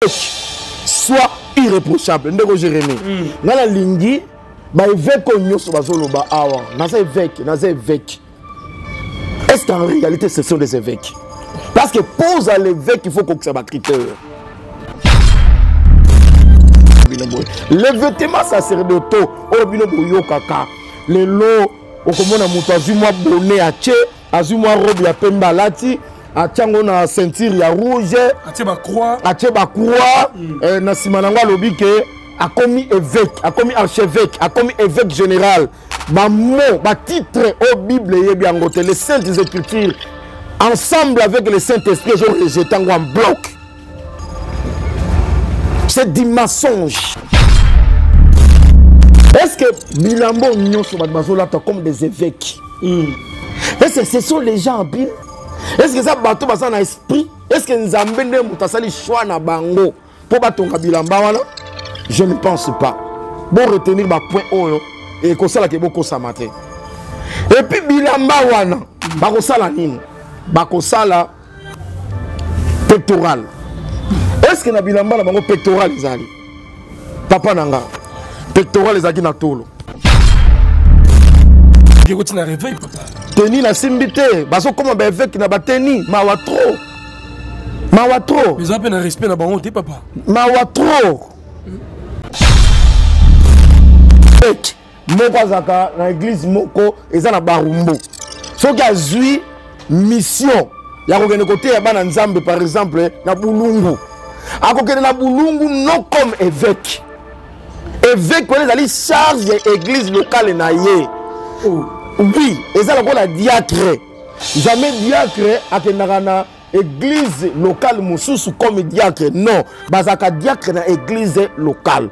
évêque soit irréprochable. Ndeko Jérémie. Nana lingi ba évêque onyoso bazoloba awa. Naza évêque. Est-ce qu'en réalité ce sont des évêques? Parce que pose à l'évêque, il faut qu'on soit critère. Le vêtement sacerdotaux, au binobo yokaka, les lots, au common mouton, azuma bonnet à tché, azuma robe ya pemba lati, a tchango na ceinture ya rouge, a tché ba croix, na simanangwa lobike, a commis évêque, a commis archevêque, a commis évêque général. Ba mot, ba titre au Bible et bien ngote, les saintes écritures, ensemble avec le Saint-Esprit, je rejette en bloc. C'est du mensonge. Est-ce que Bilambo Nyon sur Badbazola comme des évêques? Est-ce que ce sont les gens habiles? Est-ce que ça bateau dans l'esprit? Est-ce que nous avons Moutasali choix na bango pour batonga Bilamba wana? Je ne pense pas. Bon retenir ma point haut et comme ça là que beaucoup ça matin. Et puis Bilamba wana, bakosala nini? Bakosala pectoral. Est-ce que na Bilamba na bango pectoral ezali? Papa nanga. Pectoral ezali na tolo. Yego tina réveil papa. Teni na simbité, baso comme ba évêque na bateni, mawa trop. Mawa trop. Mais appel na respect na bango te papa. Mawa trop. Moko azaka na église moko eza na barumbo. Soki azui mission ya kokende côté ya bana nzambe par exemple na bulungu. Akokende na bulungu non comme évêque. Évêque pour les aller charge l'église locale na ye. Oui, eza la diacre. Jamais diacre akendaka na église locale mususu comme diacre. Non, bazaka diacre na église locale.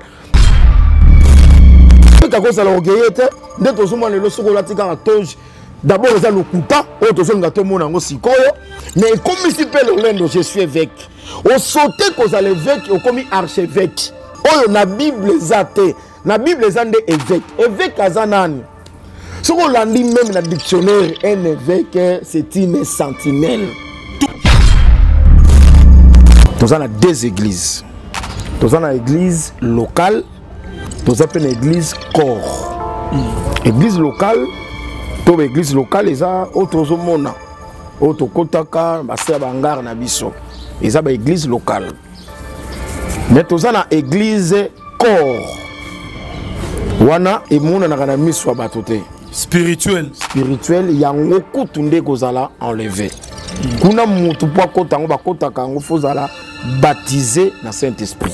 D'abord, ils ont le coupa, mais comme ici, je suis évêque. Au sauté que vous allez évêque, au commis archevêque. Oh, la Bible est la Bible est un évêque. Évêque Azanani. Si on l'a dit même dans le dictionnaire, un évêque, c'est une sentinelle. Nous avons deux églises. Nous avons une église locale. Nous avons une église corps. Église locale, toute église locale, ils ont autre monde. Autre kotaka, basé bangar na biso. Ils ont une église locale. Mais nous avons une église corps. Wana et mona na kana miswa batote. Spirituel. Spirituel, il y a beaucoup tunde kozala enlevé. Kuna mutu po kota ngo bakota kango fozala baptisé dans Saint-Esprit.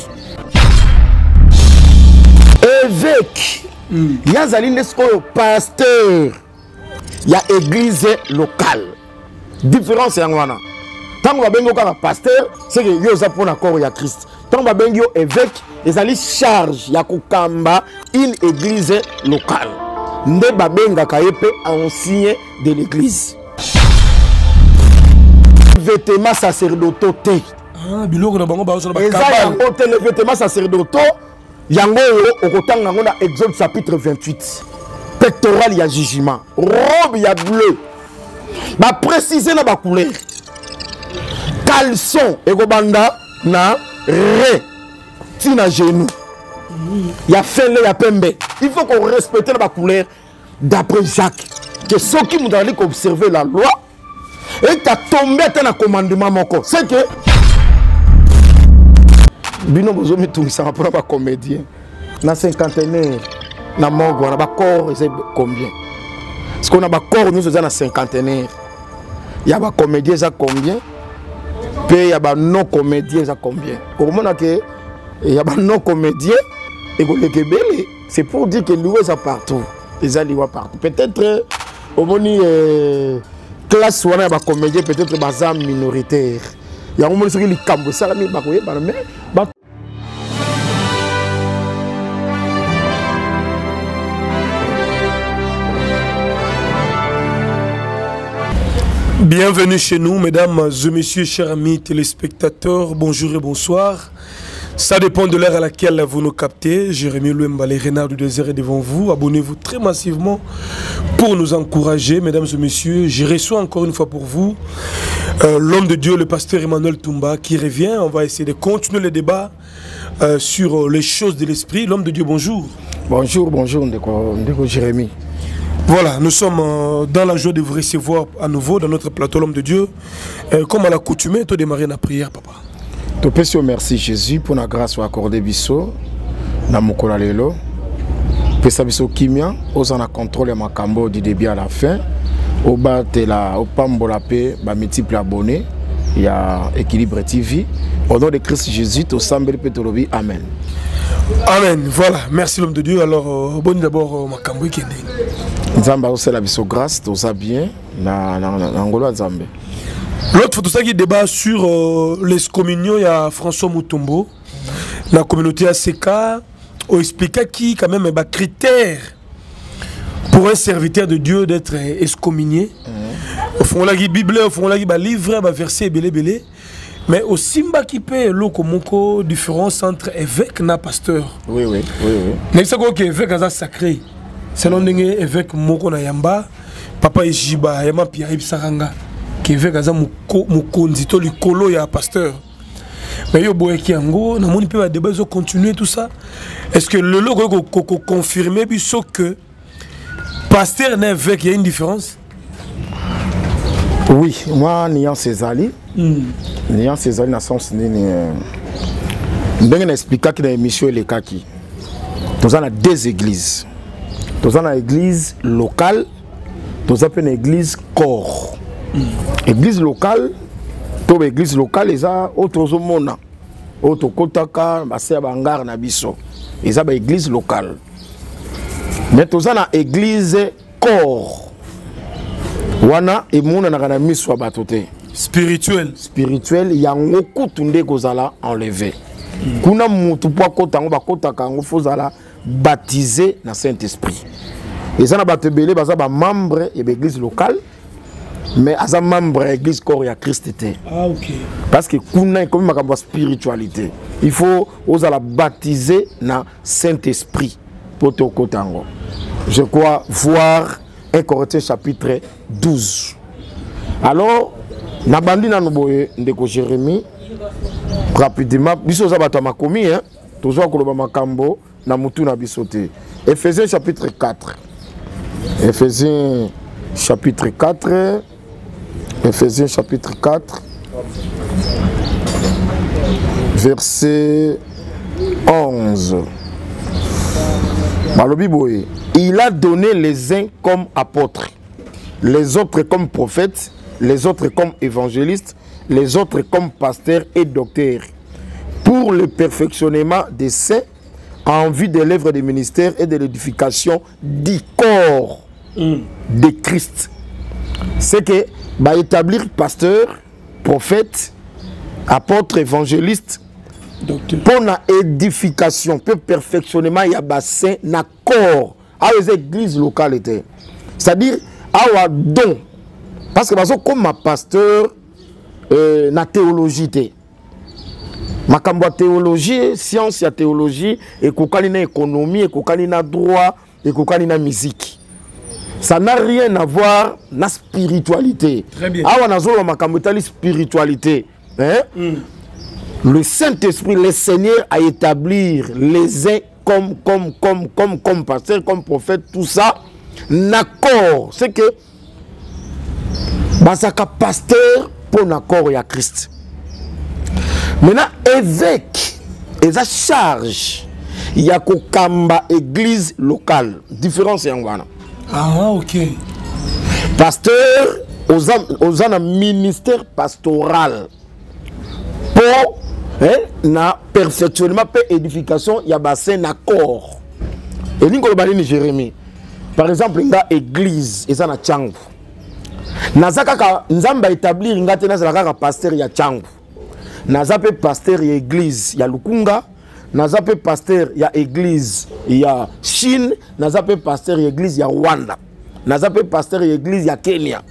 Évêque, il y a un pasteur, il y a église locale. Différence c'est en tant que bengo ka pasteur, c'est que yo za pour l'accord ya Christ. Tant que bengo évêque, ils allaient charge ya kokamba une église locale. Nde babenga kayepe ancien de l'église. Vêtements sacerdotaux. Ah, biloko na bango ba so ba kabal. Les vêtements sacerdotaux. Yango okotanga ngona Exode chapitre 28. Pectoral ya jugement, robe ya bleu. Ba préciser na ba couleur. Caleçon ekobanda na ré tina genou. Ya fele ya pembe. Il faut qu'on respecte la couleur d'après Jacques. Que ceux qui nous ont observer la loi et tu as tombé dans le commandement moko. C'est que bino bozo mitungi ça pour pas comédien. Na cinquantenaire na morgue on a ba corps c'est combien? Parce qu'on a ba corps nous faisons na cinquantenaire. Il y a ba comédien ça combien? Puis il y a ba non comédien ça combien? Comment on a que il y a ba non comédien et que le Québec c'est pour dire que louer ça partout. Les alliés partout. Peut-être au moni classe on a ba comédien peut-être bazam minoritaire. Il y a un moment où il cambo ça mais ba koye ba mais bienvenue chez nous, mesdames et messieurs, chers amis téléspectateurs, bonjour et bonsoir. Ça dépend de l'heure à laquelle vous nous captez. Jérémy Louemba, les renards du désert est devant vous. Abonnez-vous très massivement pour nous encourager, mesdames et messieurs. Je reçois encore une fois pour vous l'homme de Dieu, le pasteur Emmanuel Toumba, qui revient. On va essayer de continuer le débat sur les choses de l'esprit. L'homme de Dieu, bonjour. Bonjour, bonjour, Ndeko Jérémy. Voilà, nous sommes dans la joie de vous recevoir à nouveau dans notre plateau, l'homme de Dieu. Comme à l'accoutumée, tu as démarré la prière, papa. Je merci Jésus pour la grâce accordée biso na mokolo lelo. Pesa biso kimia, osana contrôle ma cambo du début à la fin. Au bas de la au pambola pe ba multiple abonnés, il y a Équilibre TV. Au nom de Christ Jésus, au Sambel Petolobi, amen. Amen. Voilà, merci l'homme de Dieu. Alors, bon d'abord ma cambo qui est. Nzamba aussi la biso grâce, tout ça bien na ngolo Nzambe. L'autre photo ça qui débat sur l'excommunion, il y a François Mutombo, la communauté ACK, on explique qui quand même est critère pour un serviteur de Dieu d'être excommunié. Au fond la Bible, au fond la livre, verset belé, mais aussi qui peut l'okomoko différence entre évêque et pasteur. Oui. Mais c'est quoi que évêque est sacré. C'est non évêque moko na yamba, papa Ejiba, yama Pierre Saranga. Qui veut gaza mukonzi to likolo ya pasteur. Mais yo boye ki yango na moni pe ba débat zo continuer tout ça. Est-ce que le logo ko confirmer biso que pasteur n'est avec il y a une différence? Oui, moi niant Césali. Niant Césali na sens ni ndenge na expliquer que dans émission les kaki. Nous avons deux églises. Nous avons une église locale, nous avons une église corps. Église locale, toute église locale, ils ont autre mona, autre kotaka, basia bangar na biso. Ils ont une église locale. Mais tous ont une église corps. Wana emuna na kana miswa batote. Spirituel. Spirituel, il y a un kutunde kozala enlevé. Kuna mutu po kota ngo bakota kango fozala baptisé na Saint-Esprit. Ils ont batebele baza ba membre de l'église locale. Mais as un membre de l'église corps ya Christ était. Ah ok. Parce que kuna comme ma spiritualité. Il faut oser la baptiser na Saint-Esprit pour te kotango. Je crois voir 1 Corinthiens chapitre 12. Alors na bandi na noboye ndeko Jérémy rapidement biso za bato makomi hein toujours koloba makambo na mutu na bisoté. Éphésiens chapitre 4. Éphésiens chapitre 4. Éphésiens chapitre 4, verset 11. Il a donné les uns comme apôtres, les autres comme prophètes, les autres comme évangélistes, les autres comme pasteurs et docteurs, pour le perfectionnement des saints, en vue de l'œuvre des ministères et de l'édification du corps de Christ. C'est que bah, établir pasteur, prophète, apôtre, évangéliste, pour la édification, pour perfectionnement, il y a bassin, na corps, à les églises locales étaient. C'est-à-dire, à don. Parce que comme ma pasteur, na théologie était. Ma théologie, science, ya théologie, et kokalina économie, et kokalina droit, et kokalina musique. Ça n'a rien à voir avec la spiritualité. Très bien. Ah, on a la spiritualité. Hein? Le Saint-Esprit, le Seigneur a établi les uns comme pasteur, comme prophète, tout ça. D'accord. C'est que c'est un pasteur pour l'accord à Christ. Maintenant, évêque, et sa charge, il y a Kokamba, église locale. Différence est en Ghana. Ah, ok. Pasteur, aux un ministère pastoral. Pour na perfectionnement et édification, il y a bassin accord. Et nous avons Jérémy. Par exemple, il y a église, et ça na Tchangu. Nazaka nzamba établir ngate na pasteur ya Tchangu. Nazape pasteur ya église ya Lukunga. Nazape pasteur ya église ya Chine, nazape pasteur ya église ya Rwanda. Nazape pasteur ya église ya Kenya.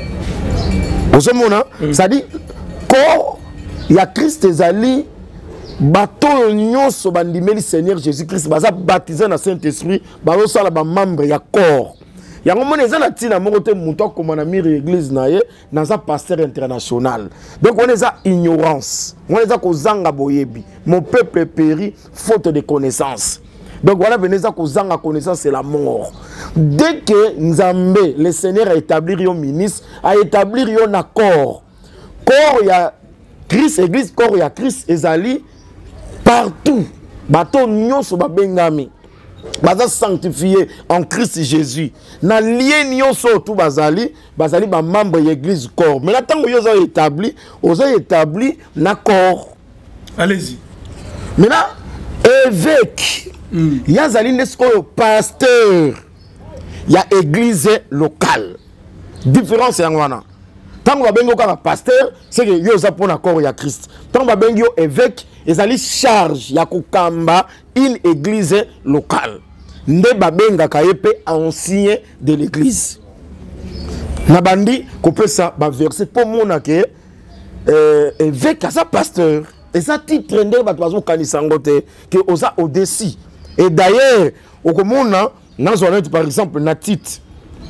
Vous savez, ça dit corps ya Christ ezali bato nyonso bandimeli Seigneur Jésus-Christ baza baptisé na Saint-Esprit bazo sala ba membre ya corps yango mona eza na tina moko te muto akoma na mire église na ye naza pasteur international donc on eza ignorance on eza kozanga boyebi mon peuple périt faute de connaissance donc voilà veneza kozanga connaissance c'est la mort dès que Nzambe le Seigneur a établi yo ministre a établi yo na corps ya Christ église corps ya Christ ezali partout bato nyonso babengami baza sanctifié en Christ Jésus na lien nyonso tout bazali ba membre de l'église corps mais là tant que yo établi na corps allez-y maintenant évêque yazali nesko pasteur ya église locale différence ya ngwana tant que babengo ka pasteur c'est que yo za pona corps ya Christ tant que babengo évêque ezali charge ya kokamba une église locale nde babenga kayepe ancien de l'église nabandi kopesa ba verset pour mona ke évêque asa pasteur et ça titre nde bato bazo kanisa ngote que oza au-dessus et d'ailleurs okomona nazona par exemple na titre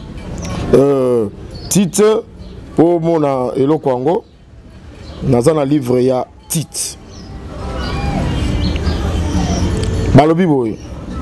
titre pour mona eloko yango nazana livre ya titre balobi boy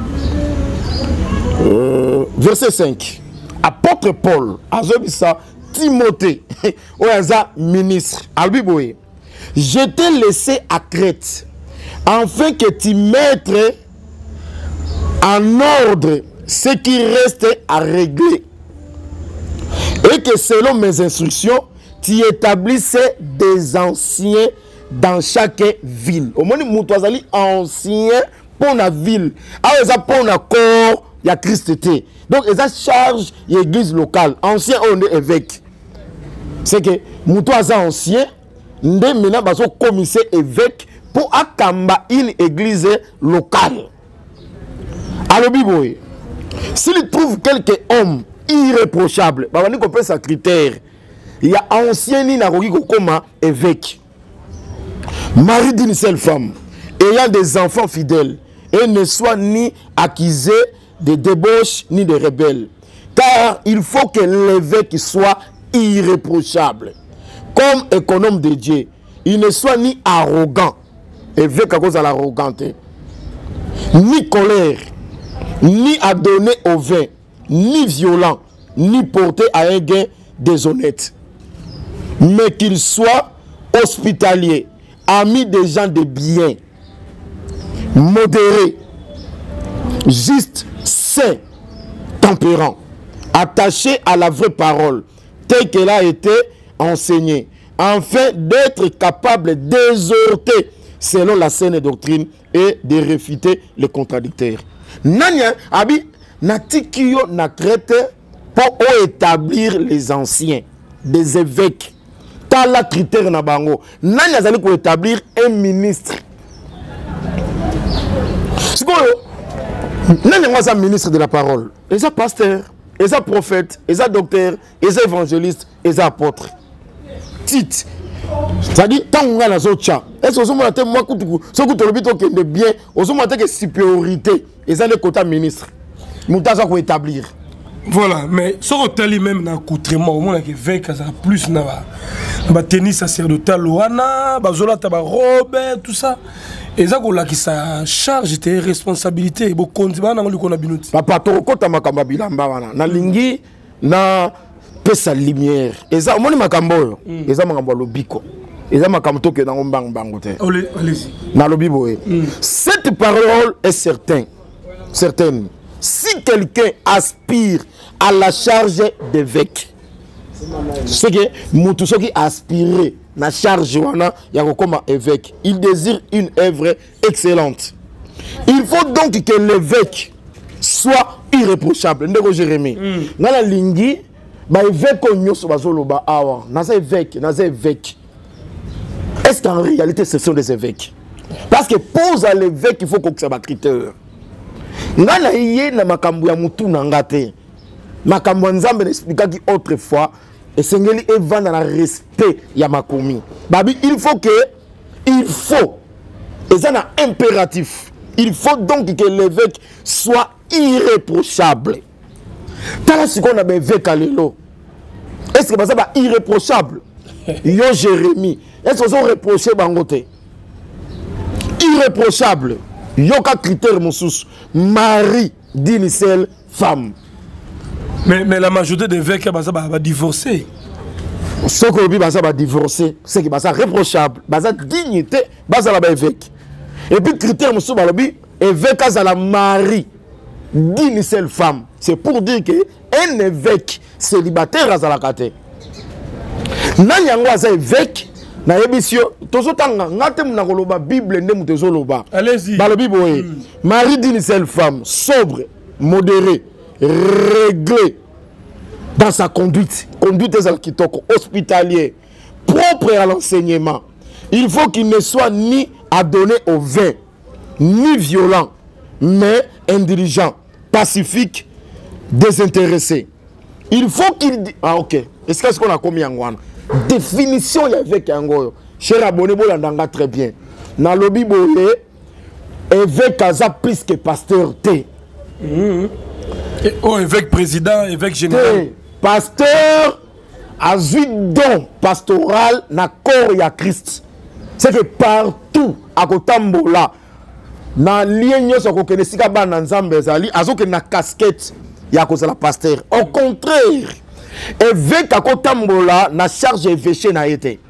verset 5 apôtre Paul azobisa Timothée oyaza ministre alobi boy je t'ai laissé à Crète afin que tu mettes en ordre ce qui reste à régler et que selon mes instructions tu établisses des anciens dans chaque ville. Au moins, nous sommes anciens pour la ville. Alors, ils ont pour le corps, il y a Christ. Donc, ils ont charge l'église locale. Ancien, on est évêque. C'est que nous sommes anciens, nous sommes commissaires évêques pour akamba une église locale. Alors, Biboy, s'il trouve quelques hommes irréprochables, on peut sa critère. Il y a ancien ni na comme évêque. Mari d'une seule femme, ayant des enfants fidèles, et ne soit ni accusé de débauche ni de rebelle. Car il faut que l'évêque soit irréprochable. Comme économe de Dieu, il ne soit ni arrogant, évêque à cause de l'arrogante, ni colère, ni adonné au vin, ni violent, ni porté à un gain déshonnête. Mais qu'il soit hospitalier, ami des gens de bien, modéré, juste, saint, tempérant, attaché à la vraie parole, telle qu'elle a été enseignée, afin d'être capable d'exhorter selon la saine doctrine et de réfuter les contradicteurs. Nanya, abi, natikio na Crète pour établir les anciens, des évêques. La critère na bango nani azali ko établir un ministre sikoyo nani ngwa ministre de la parole et ça pasteur et ça prophète et ça docteur et ça évangéliste et ça apôtre titre c'est-à-dire tant nga na zocha est-ce que moi te moi kutuku so kutolobi to kende bien ozomo te que supériorité et ça le quota ministre mutaza ko établir. Voilà, mais ce hôtel même dans accoutrement au moins que évêque ça plus na ba tennis sacerdotal wana ba zola ta ba robe tout ça et ça ko la qui sa charge tes responsabilités bo konzi bana ngoli ko na binuti papa to kota makamba bilamba wana na lingi na pesa lumière et ça omoni makambo yo et ça makambo lobiko et ça makambo to ke na mbang bango te allez-y na lobibo cette parole est certaine. Si quelqu'un aspire à la charge d'évêque, c'est que Moutousso qui aspire à la charge comme évêque, il désire une œuvre excellente. Il faut donc que l'évêque soit irréprochable. Ndeko Jérémie. Dans la lingi, évêque évêque. Est-ce qu'en réalité ce sont des évêques? Parce que pour l'évêque, il faut que ça soit critère. Ngana yé na makambu ya mutu na ngate makambu nzambe n'expliqua qui autrefois et sengeli evanda na respect ya makomi babi il faut Et ça a un impératif. Il faut donc que l'évêque soit irréprochable. T'as ce qu'on a l'évêque à l'élo. Est-ce que ça va irréprochable? Yo Jérémie. Est-ce que ça reproché bangote? Irréprochable. Yo ka critère moussous. Mari d'une seule femme. Mais la majorité des évêques va divorcer. Ce que va divorcer, c'est que ça reprochable, ça dignité, ça la évêque. Et puis critère moussous balobi, évêque à la mari d'une seule femme. C'est pour dire que un évêque célibataire à la kate. Nanyango à évêque, na ébisio, tozo tanga, ngate muna koloba Bible ndemu tozo loba. Allez-y. Balobi boye, mari d'une seule femme, sobre, modéré, réglé dans sa conduite hospitalier, propre à l'enseignement. Il faut qu'il ne soit ni adonné au vin, ni violent, mais intelligent, pacifique, désintéressé. Il faut qu'il... Ah ok. Est-ce qu'on a commis en guan? Définition avec Yango. Cher abonné, vous très bien. Dans le Bible, évêque a plus que pasteur T. Oh, évêque président, évêque général. Pasteur a eu don pastoral na corps ya Christ. C'est que partout à Kotambola, na ligne sur ko sika ba na nzambe zali azoke na casquette ya ko la pasteur. Au contraire, évêque à Kotambola na charge évêché na été.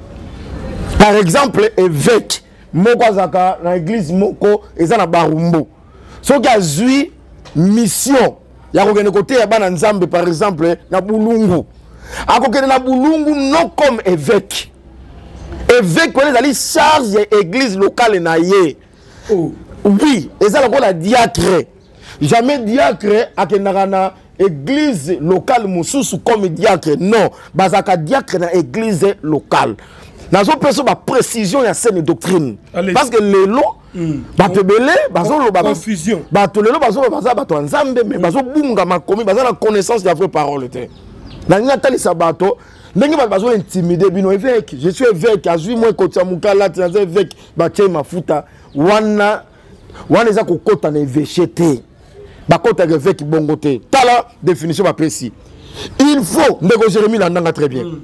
Par exemple, évêque moko azaka na église moko eza na Barumbo. So ki azui mission ya kokene côté ya bana nzambe par exemple na Bulungu. Akokene na Bulungu non comme évêque. Évêque pour les charge église locale na ye. Oh. Oui, et ça la diacre. Jamais diacre akenaka na église locale mususu comme diacre. Non, bazaka diacre na église locale. Dans une personne ba précision ya saine doctrine. Allez. Parce que les lots bato belé bazo lo ba confusion. Bato lelo bazo baza bato nzambe mais bazo bunga makomi baza la connaissance de la vraie parole te. Na ngatali sabato ndenge bazo intimider bino évêque. Je suis évêque, azui moi kotia mukala tu es évêque ba tie mafuta wana eza kokota na évêché ba kota évêque bongote. Tala définition ba précis. Il faut ndeko Jérémie landanga très bien.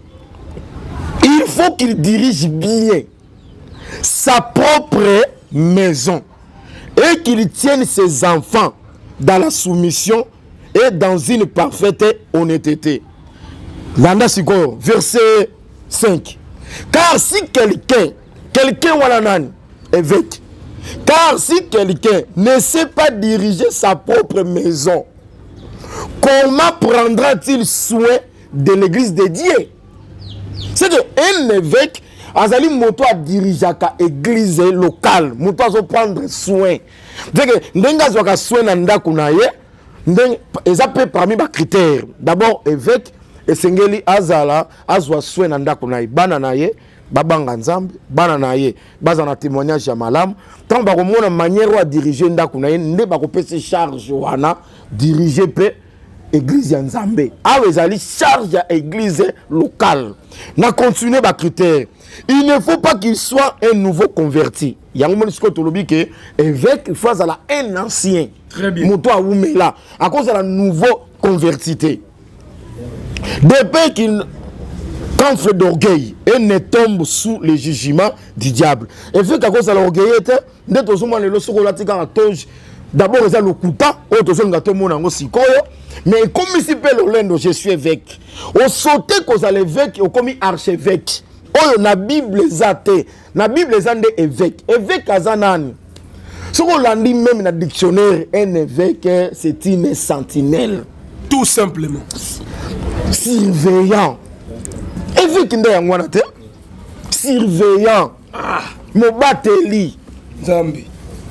Il faut qu'il dirige bien sa propre maison et qu'il tienne ses enfants dans la soumission et dans une parfaite honnêteté. Landa Sikor, verset 5. Car si quelqu'un walanan, évêque, car si quelqu'un ne sait pas diriger sa propre maison, comment prendra-t-il soin de l'église de Dieu? C'est qu'un évêque azali moto a diriger l'église locale, moto a prendre soin. C'est que ndenga zoka soin na ndaku na ye, eza pe parmi ba critères. D'abord évêque esengeli azala azwa soin na ndaku na ye, bana na ye babanga nzambe, bana na ye baza na témoignage ya malamu. Tant ba komona manière wa diriger ndaku na ye, nde ba kopesa charge wana diriger pe église ya nzambe. Awe ezali charge ya église locale. Na continuer ba critère. Il ne faut pas qu'il soit un nouveau converti. Il y a un moment où tu que évêque il faut un ancien. Très bien. Moto a oumela à cause de la nouveau convertité. Depuis qu'il confle d'orgueil et ne tombe sous le jugement du diable. Et fait qu'à cause de l'orgueil, d'abord il y a le kuta, mais comme ici je suis évêque. Au sauté qu'on a l'évêque, au commis archevêque. Oh, na Bible zate, na Bible zande évêque. Évêque azanani. Ce qu'on l'a dit même dans le dictionnaire, un évêque c'est une sentinelle. Tout simplement. Surveillant. Évêque nde yangwana te. Surveillant. Ah, mobateli. Zambi.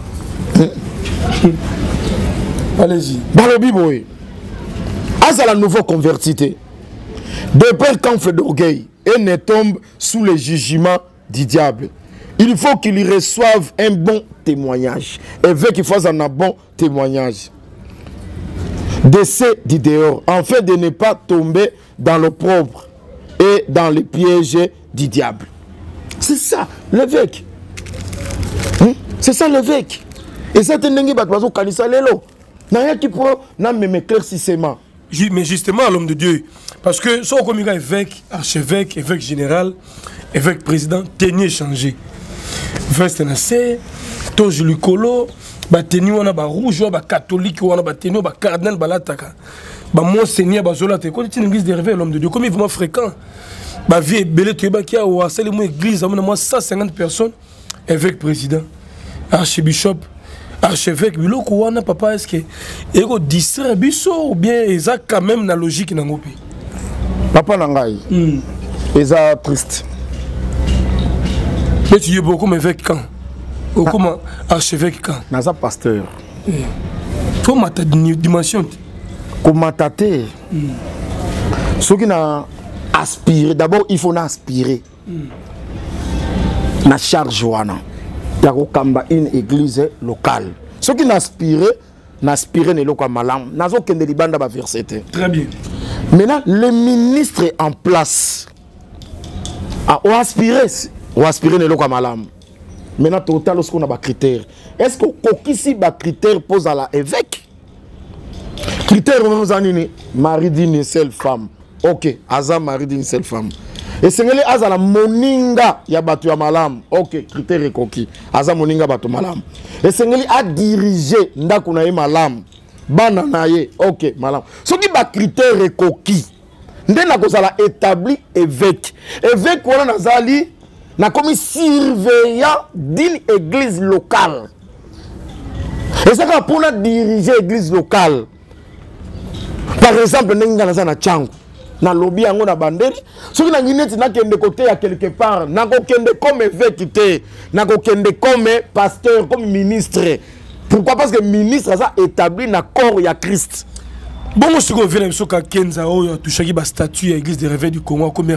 Allez-y. Balobi boy. À la nouveau convertité. De peur conflit d'orgueil et ne tombe sous le jugement du diable. Il faut qu'il reçoive un bon témoignage. Et veut qu'il fasse un bon témoignage. D'essai du dehors, afin de ne pas tomber dans l'opprobre et dans les pièges du diable. C'est ça, l'évêque. C'est ça l'évêque. Et ça, c'est un bateau kanisa lelo. N'a qui pour même éclaircissement. Mais justement, l'homme de Dieu, parce que si on a évêque, archevêque, évêque général, évêque président, tenir changé. Veste nassé, toge lucolo, bateni wana ba rouge, ba catholique wana bateni ba cardinal balataka. Ba monseigneur bazola te. Quand tu es une église de réveil, l'homme de Dieu, comme il est vraiment fréquent. Ba vie belé tu ba qui a ou c'est une église à moins 150 personnes, évêque président, archbishop. Archevêque, biloko wana papa est-ce que ego distrait biso ou bien eza quand même na logique na ngopi papa nangai eza triste mais tu es beaucoup évêque quand ou comment archevêque quand naza pasteur faut mata dimension comment tater ce qui na aspirer d'abord il faut aspirer na charge wana Kamba une église locale. Ce qui n'aspire ne loka malam. Nazo kende libanda ba verset. Très bien. Maintenant, le ministre en place a aspiré ne loka malam. Maintenant, total lorsqu'on a des critères. Est-ce que kokisi ba critère pose à la évêque? Critère on a mari d'une seule femme. OK, aza mari d'une seule femme. Et c'est la moninga ya batu ya malam. Ok, critère est coquille. Aza moninga batu malam. Et c'est a dirigé ndaku na ye malam. Bana na ye. Ok, malam. Ce qui ba critère est coquille. Ndena ko sala établi évêque. Évêque wana nazali na comme surveillant d'une église locale. Et ça quand pour diriger église locale. Par exemple, nenga na changu. Na lobby yango na bandeli soki na ngineti na kende côté à quelque part na ko kende comme évêque té na ko kende comme pasteur comme ministre. Pourquoi? Parce que ministre ça établi na corps ya Christ. Bon moi siko vient so ka kenza oyo touchaki ba statut à église de réveil du Congo comme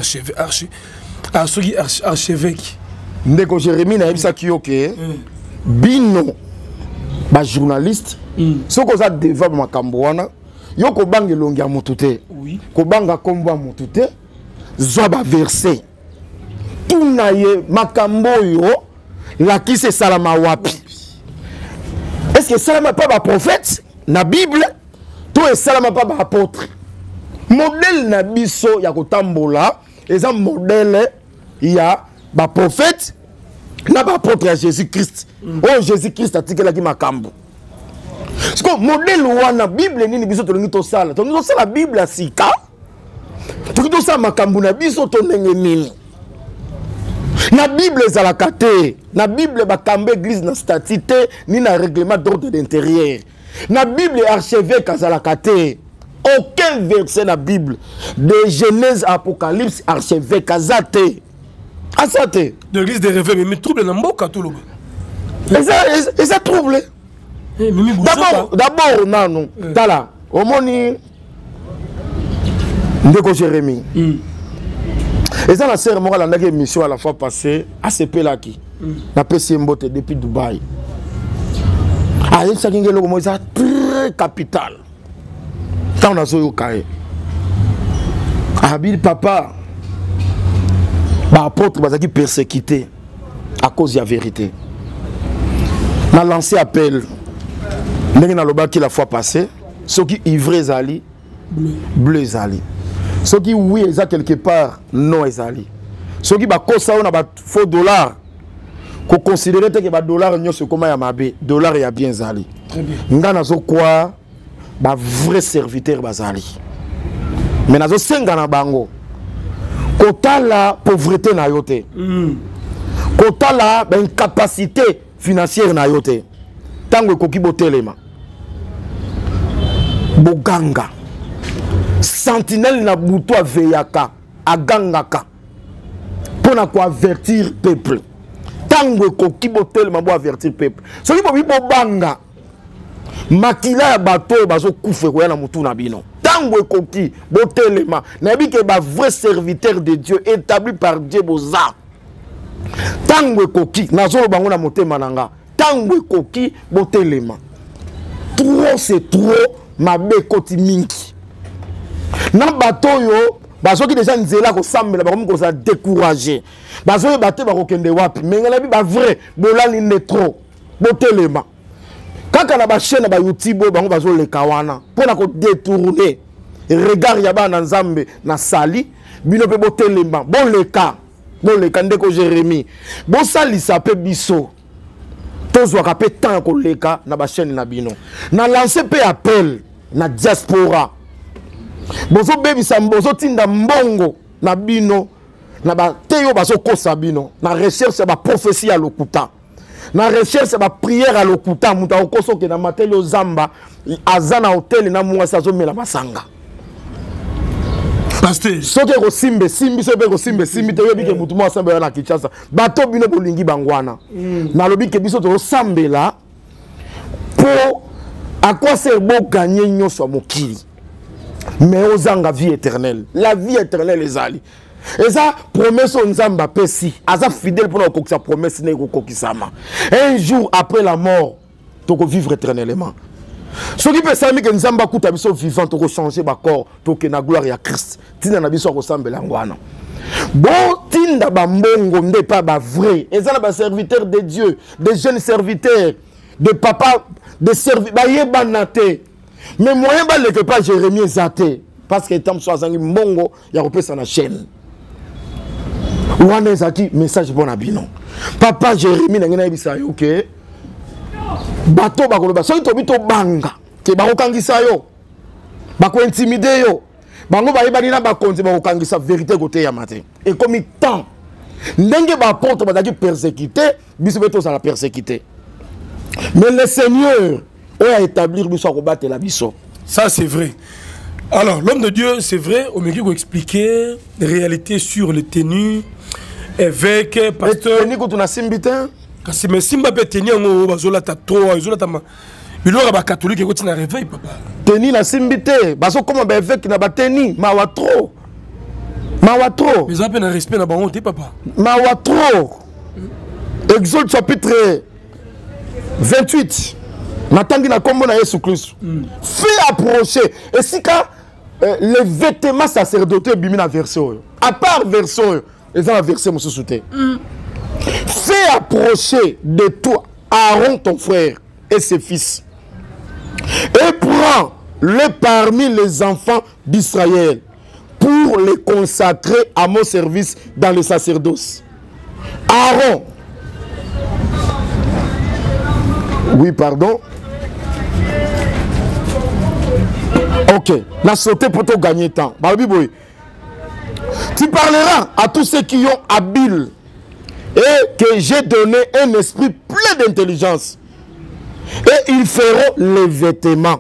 archevêque ndeko Jérémie na yebisa ki yoke bino ba journaliste soko za devant makambo wana yo ko banga longi ya mutu te ko banga kombo ya mutu te zwa ba verset tuna ye makambo yo lakisi salama wapi. Est-ce que salama pas ba prophète na Bible to e salama pas ba apôtre modèle na biso ya kotambola eza modèle ya ba prophète na ba apôtre ya Jésus-Christ. Oh Jésus-Christ atikela ki makambo. Parce que modèle wana Bible nini biso to ngi to sala la Bible asika to sala makambo na biso to ndenge nini na Bible ezalaka te na Bible bakambe église na statité ni na règlement d'ordre d'intérieur na Bible archevêque azalaka te aucun verset na Bible de Genèse Apocalypse archevêque azate asate de l'église des réveils mais trouble na mboka tout le ça trouble. D'abord, non. Tala, au moni, ndeko Jérémie. Et ça, la sœur Mora, la émission à la fois passée, ACP là qui, la PC Mbote depuis Dubaï. Ah, il s'agit de l'homme très capital. Tant on a zoé au cahier. Abil papa, apôtre, qui persécuté à cause de la vérité. On a lancé appel. Ndenge na loba ki la fois passée, ceux qui ivrés zali, bleu zali. Ceux qui oui eza quelque part, non ezali. Ceux qui ba kosa on a ba faux dollars, ko considérer que ba dollar nyoso koma ya mabe, dollar ya bien zali. Très bien. Nga nazo kwa ba vrai serviteur bazali. Mais nazo senga na bango. Kota la pauvreté na yote. Kota la ba incapacité financière na yote. Tango koki botelema boganga sentinelle na buto aveyaka agangaka pona ko avertir peuple tango koki botelema bo avertir peuple soki bo banga makila ya bato bazo kufa ko yana mutu na bino tango koki botelema na bike ba vrai serviteur de Dieu établi par Dieu boza tango koki nazolo bango na motema nanga tango koki botelema trop c'est trop mabe koti mingi na bato yo bazo qui déjà nzela ko sambela ba ko ça décourager bazo baté ba ko kende wapi mais ngala bi ba vrai bolani ne trop botelema kaka na ba chaîne ba YouTube bango bazo le kawana pona ko détourner regard ya ba na nzambe na sali bino pe botelema bon le ka ndeko Jérémie bon sali ça pe biso tozwaka pe tant ko leka na ba chaîne na bino na lancer pe appel na diaspora bozo bebisa bozo tinda mbongo na bino na ba teyo bazo kosa bino na recherche ba prophétie à lokuta na recherche ba prière à lokuta muta okoso ke na matelo zamba azana hotel na mwasa zo mela masanga pasteur soke ko simbe simbi so be ko simbe simbi te yobi ke mutu mo sambela na Kinshasa bato bino bolingi bangwana na lobi ke biso to sambela pour à quoi sert beau gagner nyoso mokili mais aux anga vie éternelle la vie éternelle les ali et ça promesse on nzamba pesi aza fidèle pour nous sa promesse ne ko kokisama un jour après la mort to ko vivre éternellement ce qui peut sami que nzamba kuta biso vivant to ko changer ba corps to ke na gloire ya Christ tina na biso ko sambela ngwana bon tinda ba mbongo nde pas ba vrai et ça na ba serviteur de Dieu des jeunes serviteurs de papa de servir ba yebanate mais moyen ba le pas Jérémie Zaté parce que tam so azangi mbongo ya kopesa na chaîne wana ezaki message bon abino papa Jérémie na ngena ebisa yo ke bato ba koloba so to bito banga ke ba kokangisa yo ba ko intimider yo bango ba yebani na ba konzi ba kokangisa vérité côté ya matin et comme temps ndenge ba porte ba daki persécuter biso beto ça la persécuter mais le Seigneur a établi la biso. Ça c'est vrai. Alors l'homme de Dieu, c'est vrai, au milieu qu'on expliquait les réalités sur les tenues, évêque, pasteur. Les tenues quand on a simbitin. Kasi mais simba peut tenir en bazola ta trop, bazola ta ma. Il aura ba catholique qui continue à réveil papa. Tenir la simbité, bazo comment ba évêque na ba tenir, ma wa trop. Mais on peut un respect na ba honte papa. Ma wa trop. Exode chapitre 28. Natangi na kombo na Yesu Christ. Fait approcher. Et si quand les vêtements sacerdotaux bimina version. À part version, ils ont la version monsieur souté. Fais approcher de toi Aaron ton frère et ses fils. Et prends-le parmi les enfants d'Israël pour les consacrer à mon service dans le sacerdoce. Aaron. Oui, pardon. Ok, la sauté pour te gagner temps. Tu parleras à tous ceux qui ont habile et que j'ai donné un esprit plein d'intelligence. Et ils feront les vêtements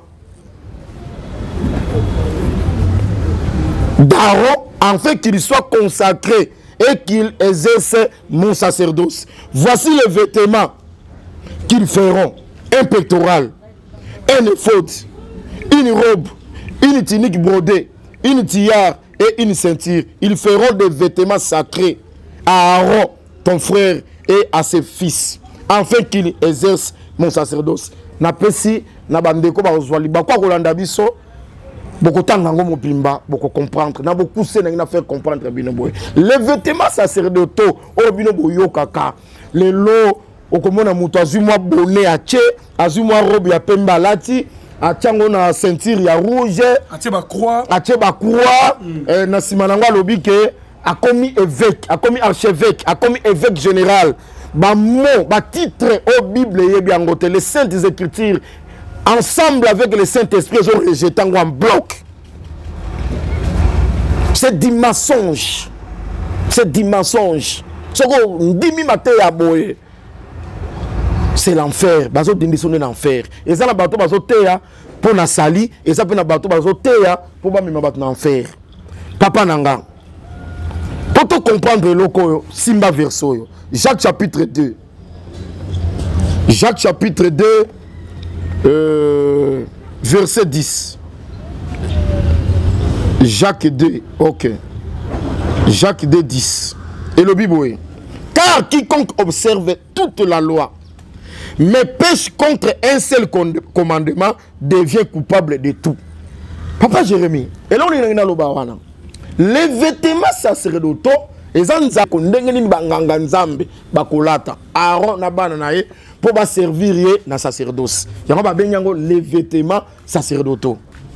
d'Aaron afin qu'il soit consacré et qu'il exerce mon sacerdoce. Voici les vêtements qu'ils feront: un pectoral, un éphod, une robe, une tunique brodée, une tiare et une ceinture. Ils feront des vêtements sacrés à Aaron, ton frère, et à ses fils, afin qu'ils exercent mon sacerdoce. Napesi na bandeko ba ozwali ba kwa kolanda biso boko tangango mopimba boko comprendre na beaucoup se na faire comprendre bino boy les vêtements sacerdotaux o bino boyo kaka les lots okomona mutu azumwa bonnet azumwa robe ya pemba lati atiango na ceinture ya rouge atie ba croix na simanango alobi ke akomi évêque akomi archevêque akomi évêque général ba mot ba titre au Bible yebi angote les saintes écritures ensemble avec le Saint-Esprit ils ont rejeté en bloc. C'est du mensonge. C'est l'enfer. Bazo dindisonner l'enfer. Et ça la bateau bazo teya pour na sali et ça pour na bateau bazo teya pour ba mima bateau l'enfer. Papa nanga. Pour te comprendre loko simba verso yo. Jacques chapitre 2. Jacques chapitre 2 verset 10. Jacques 2, ok. Jacques 2, 10. Et le Bible, car quiconque observe toute la loi, mais pêche contre un seul commandement, devient coupable de tout. Papa Jérémie, et là on est dans le bawana. les vêtements sacerdotaux eza nzako ndenge nini banganga nzambe bakolata Aaron na bana na ye pour ba servir ye na sacerdoce yango ba benyango les vêtements sacerdotaux.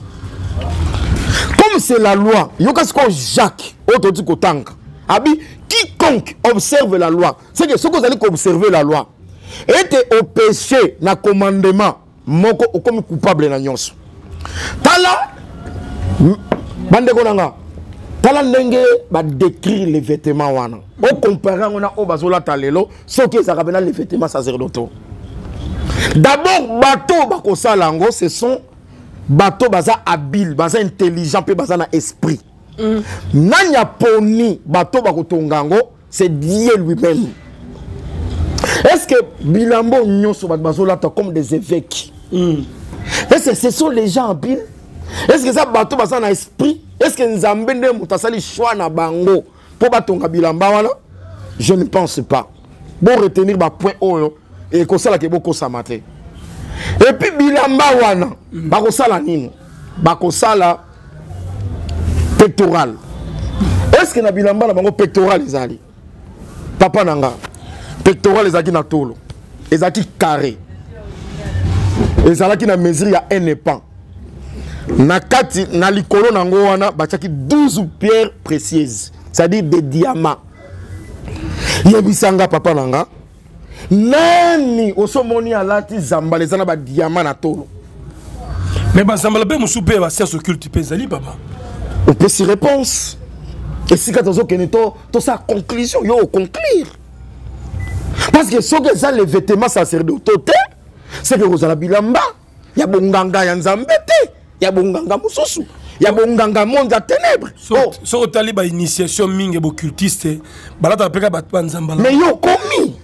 Comme c'est la loi, yoka siko Jacques ototi kotanga abi quiconque observe la loi, c'est que ce que vous allez observer la loi était au péché na commandement moko comme coupable na nyonso. Tala bande konanga tala ndenge ba décrire les vêtements wana o comparer on a o bazola talelo ce qui ça rappelle les vêtements sacerdotaux. D'abord bateau bakosala ngo ce sont bateau baza habile baza intelligent pe baza na esprit. Nanya poni bateau bakotongango c'est Dieu lui-même. Est-ce que bilambo nyonso bazola comme des évêques? Est-ce que ce sont les gens habiles? Est-ce que ça bateau baza na esprit? Est-ce que nzambe nde mutasali choix na bango pour batonga bilamba wana? Je ne pense pas. Bon retenir ba point oyo et ko sala ke boko samate. Et puis bilamba wana bako sala nini? Bako sala pectoral. Est-ce que na bilamba na bango pectoral ezali? Papa nanga. Pectoral ezaki na tolo. Ezaki carré. Ezalaki na mesure ya 1 épan. Na kati na likolo nango wana bachaki 12 pierres précieuses, c'est-à-dire des diamants. Yebisanga papa nanga nani osomoni alati zamba les ana ba diamant na tolo. Mais ba zamba be musupe ba science occulte pezali papa. On peut s'y réponse. Et si quand on keneto to sa conclusion yo conclure. Parce que ce que ça les vêtements sacerdotaux c'est que vous avez bilamba ya bonganga ya nzambe te. Ya bonganga mususu ya bonganga monde à ténèbres so otali ba initiation mingi occultiste balata peka batwa nzamba. Mais yo komi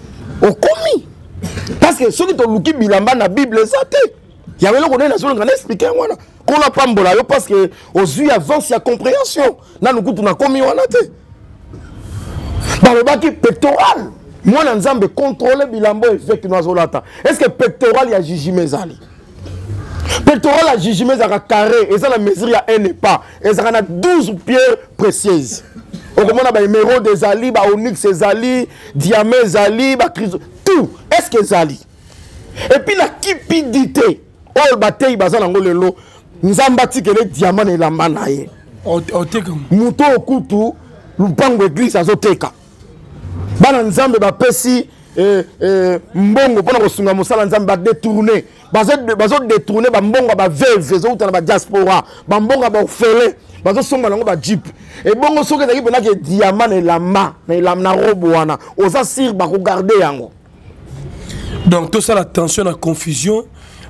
parce que ceux qui ont luki bilamba na Bible zate ya welo ko na so ngana expliquer wana ko na pambola yo parce que aux yeux avance ya compréhension na lukutu na komi wana te ba le baki pectoral moi na nzambe contrôler bilambo effect no azolata. Est-ce que pectoral ya jijimezali? Pectoral à jugement à carré et ça la mesure à 1 épan et ça a 12 pierres précieuses. Au moment où émeraude des ali, onyx des ali, diamant des ali, tout. Est-ce que zali? Et puis la cupidité. Oh bataille bazan ngolelo. Nous avons bâti que les diamants et la manaye. Muto okutu lupango église azoteka. Bana nzambe ba pesi mbongo pona kosunga mosala nzambe ba détourner bazo détourner ba mbongo ba veuve zo utana ba diaspora ba mbongo ba orphelin bazo songa nango ba jeep et bongo soke zaki pena ke diamant na lama na robe wana oza sir ba ko garder yango. Donc tout ça la tension la confusion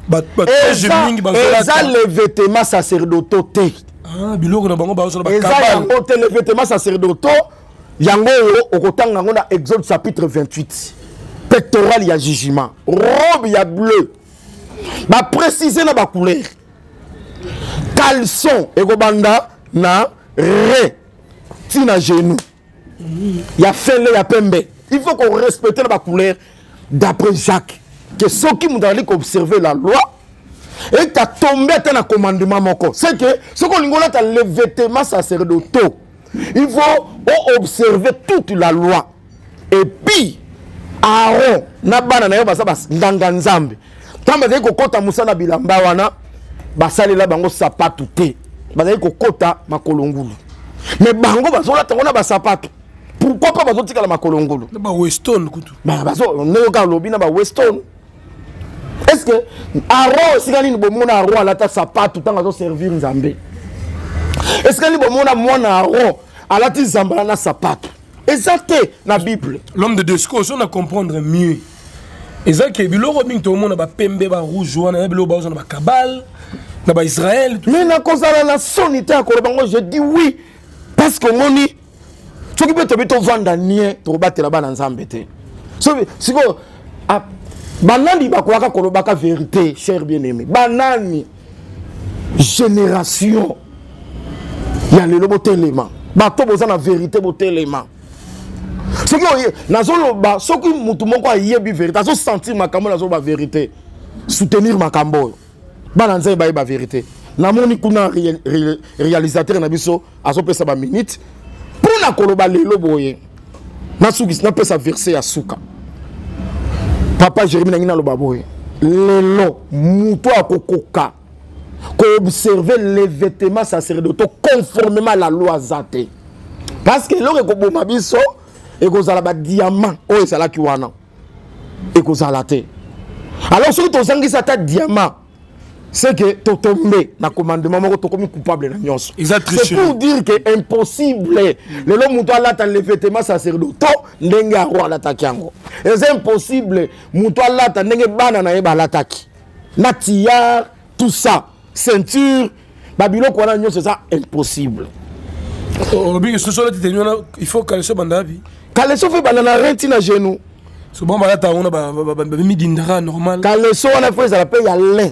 ça les vêtements sacerdotaux te. Ah biloko na bango bazo ba kabal. Ça yango te les vêtements sacerdotaux yango okotanga ngo na Exode chapitre 28. Pectoral ya jugement, robe ya bleu. Ba préciser na ba couleur. Caleçon ekobanda na ré tina genou. Ya fele ya pembe. Il faut qu'on respecte la couleur d'après Jacques. Que ceux qui m'ont observer la loi et t'as tombé dans un commandement moko. C'est que ce qu'on lingola t'as les vêtements sacerdotaux. Il faut observer toute la loi. Et puis Aaron na bana na yo basa bas nganga nzambe. Tamba zeko kota musala bilamba wana basalela bango sapatu te. Bazali kokota makolongulu. Mais bango bazola tangona ba sapatu. Pourquoi pas bazotika la makolongulu? Ba Weston kutu. Ba bazo ne ka lobi na ba Weston. Est-ce que Aaron sikali ni bomona Aaron alata sapatu tanga zo servir nzambe? Est-ce que ni bomona mwana Aaron alati zambala na sapatu? Exacté la Bible. L'homme de Dieu, ce qu'on a comprendre mieux. Exact, il y a des pembe, ba rouge, ba kabal, ba Israël. Mais na cause de la sonité encore, je dis oui parce que on dit ce qui peut te vendre nien, to battre là-bas dans Zambété. Si ko banani ba kwa ka vérité, cher bien-aimé. Banani génération. Il y a le botelement. Ba to boza na vérité botelement. Ce qui est, ce qui est vérité, sentir ma vérité, soutenir ma cambo, balancer la vérité. namoni kuna réalisateur na biso azopesa ba minute pona koloba lelo boye na suki na pesa verset ya suka papa Jérémie na ngina loba boye lelo muto akokoka ko observer les vêtements sacerdotaux conformément à la loi zate parce que loko ko boma biso et ko zala ba diamant o ezala ki wana et ko zala te alors soki tozangisa ta diamant c'est que tu tombé dans le commandement, tu es coupable. C'est pour dire que c'est impossible. Le long là tu les vêtements sacerdotaux, tu as l'attaque. C'est impossible. Là tu as banana l'attaque. Natia, tout ça, ceinture, Babylone, c'est ça impossible. Il faut que les bandavi. Quand les fait banana renti na genou. C'est bon, là on a mis d'indra normal. Quand les on a fait ça la paix il y a lin.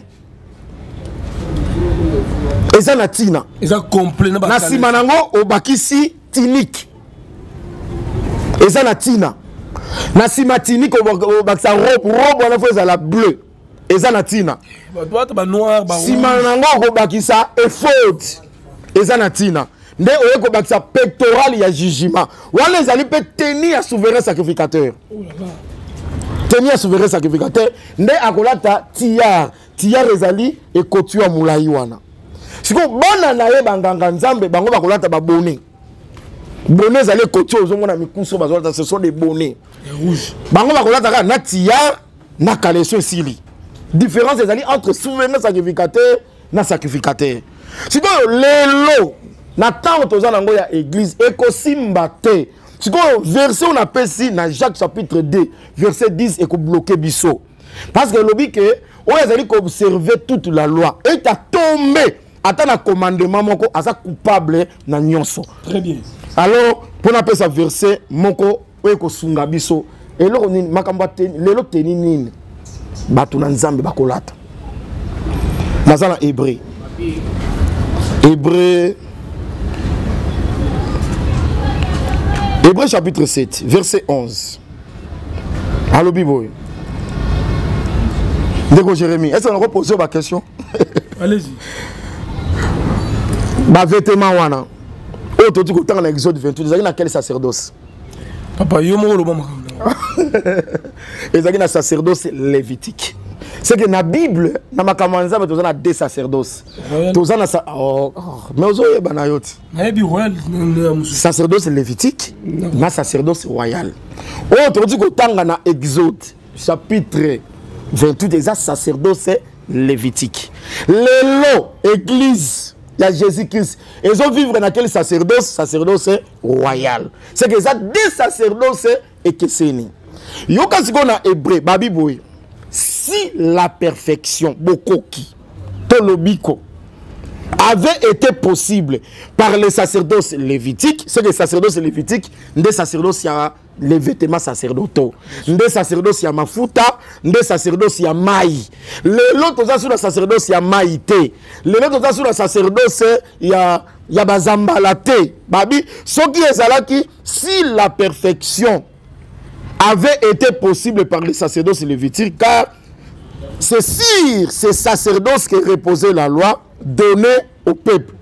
Eza na tina eza complet na sima nango obakisi tinik eza na tina na sima tinik obakisa robe wana fo eza la bleu eza na tina ba noir ba sima nango obakisa ephod eza na tina nde oye kobakisa pectoral ya jugement wana ezali pe tenir ya souverain sacrificateur tenir ya souverain sacrificateur nde akolata tiar ezali ekoti ya mulai wana siko bana na ye banganga nzambe bango bakolata ba bonnet bonnet ezali ekoti ozomona mikuso bazolata ce sont des bonnets rouges bango bakolata ka na tiar na kaleso esili différence ezali entre souverain sacrificateur na sacrificateur siko lelo na temps toza nango ya église ekosimba te siko verset on appelle ici na Jacques chapitre 2 verset 10 eko bloquer biso parce que lobi que on ezali ko observer toute la loi et ta tombé attends un commandement moko asa coupable na nyonso. Très bien. Alors pour appeler ça verset moko eko sunga biso et lelo nini makamba teni lelo teni nini batu na nzambe bakolata nazana hébreu chapitre 7 verset 11 allo biboy Ndeko Jérémie est-ce qu'on va poser ma question? Allez-y. Ba vêtement wana o to tu ko tanga na Exode 28 ezaki na quel sacerdoce? Papa yo mo lo mama. Ezaki na sacerdoce lévitique. C'est que na Bible na makamanza ba tozana deux sacerdoces. Tozana sa mais ozoye bana yoti. Na yebi royal sacerdoce lévitique na sacerdoce royal. O to tu ko tanga na Exode chapitre 28 eza sacerdoce lévitique. Lelo église il y a Jésus-Christ. Ils ont vivre dans quel sacerdoce royal. C'est que ça des sacerdoces et que c'est ni. Yo quand on a hébreu babi boy. Si la perfection bokoki tolobiko avait été possible par les sacerdoces lévitiques, c'est que les sacerdoces lévitiques, des sacerdoces ya les vêtements sacerdotaux, des sacerdoces ya mafuta, des sacerdoces ya mai. Les autres sur la sacerdoce ya maïté. Les autres sur la sacerdoce ya bazambalate. Babi, ce qui est là qui si la perfection avait été possible par les sacerdoces lévitiques, car c'est sur ces sacerdoces que reposait la loi donnée au peuple.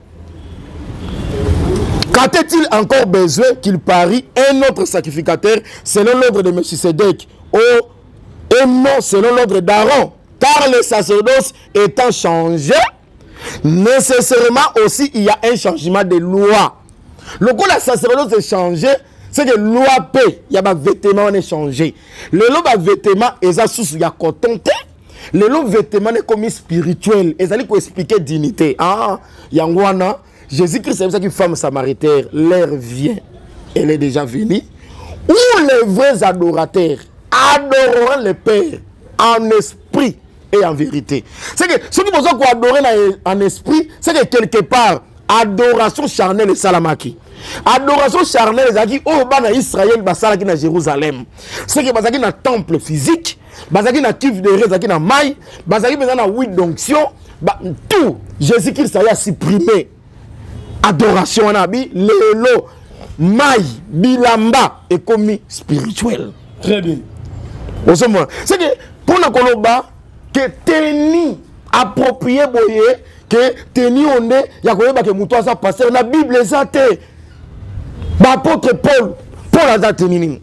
Qu'avait-il encore besoin qu'il parie un autre sacrificateur selon l'ordre de Melchisedec et non selon l'ordre d'Aaron? Car les sacerdoces étant changés, nécessairement aussi il y a un changement de loi. Le coup la sacerdoce est changé, c'est que loi paix, il y a des vêtements on est changé. Le lot de vêtements est sous il y a coton. Le lot de vêtements est comme spirituel. Et ça dit pour expliquer dignité. Ah, Yangwana, Jésus-Christ c'est ça qui femme samaritaire, l'heure vient, elle est déjà venue. Où les vrais adorateurs adoreront le Père en esprit et en vérité. C'est que ceux qui pensent qu'on adorer en esprit, c'est que quelque part adoration charnelle et salamaki. Adoration charnelle ezaki o bana Israël basalaki na Jérusalem. C'est que bazaki na temple physique, bazaki na kif de rezaki na mai, bazaki na huile d'onction, tout Jésus-Christ a supprimé adoration na bi lelo mai bilamba et commis spirituel. Très bien. C'est que pour na koloba que teni approprié boye que teni onde ya koyeba ke muto asa pasteur na Bible eza te. Ba apôtre Paul aza teni nini.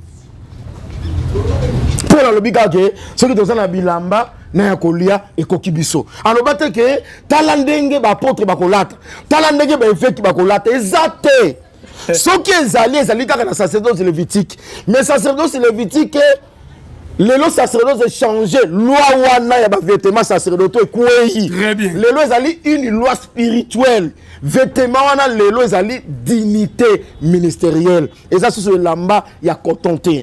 Paul alobi kaka soki toza na bilamba na ya kolia ekoki biso. Aloba te ke tala ndenge ba apôtre bakolata. Tala ndenge ba évêque bakolata eza te. Soki ezali kaka na sacerdoce lévitique. Mais sacerdoce lévitique lelo sacerdoce a changé loi wana ya ba vêtements sacerdotaux ekwei. Très bien. Lelo ezali une loi spirituelle. Vêtements wana lelo ezali dignité ministérielle. Et ça c'est lamba ya kotonté.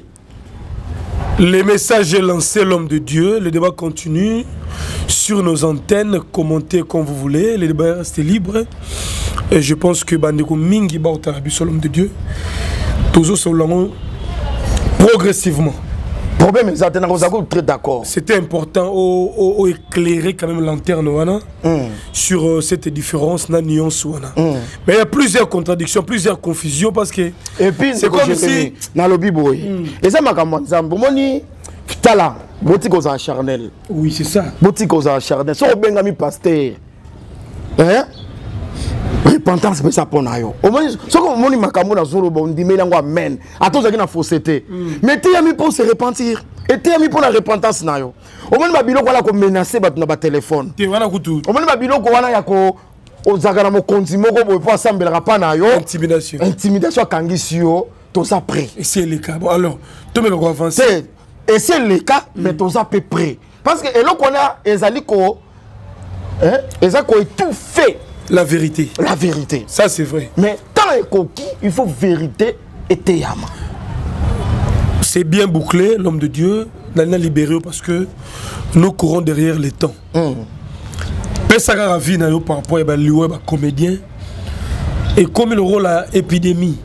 Le message est lancé, l'homme de Dieu. Le débat continue sur nos antennes. Commentez comme vous voulez. Le débat reste libre. Et je pense que Bandeko Mingi Bautarabi sur l'homme de Dieu. Toujours sur l'homme progressivement. Problème exact, très d'accord. C'était important au éclairer quand même lanterne wana sur cette différence, la nuance wana. Mais il y a plusieurs contradictions, plusieurs confusions parce que et puis c'est comme si dans le Bible et ça m'a comme ça moni tala boti ko za charnel. Oui, c'est ça. Boti ko za charnel. So bengami pasteur. Hein? Repentance mais ça pona yo. Au moins ce que moni makambo na zoro bon ndimeli ngo amen. Atos aki na fausseté. Mais tu as mis pour se repentir. Et tu as mis pour la repentance na yo. Au moins babilo ko la ko menacer bat na ba téléphone. Te wana kutu. Au moins babilo ko wana ya ko ozaka na mokonzi moko bo po asambela pa na yo. Intimidation. Intimidation kangisi yo to ça prêt. Et c'est le cas. Bon alors, tu me ko avancer. Et c'est le cas mais to ça peu près. Parce que elo ko na ezali ko hein, ezali ko étouffer la vérité. La vérité. Ça, c'est vrai. Mais tant et coquille, il faut vérité et théâme. C'est bien bouclé, l'homme de Dieu. Nous avons libéré parce que nous courons derrière les temps. Pesaka la vie par rapport à les comédiens. Et comme le rôle à épidémie.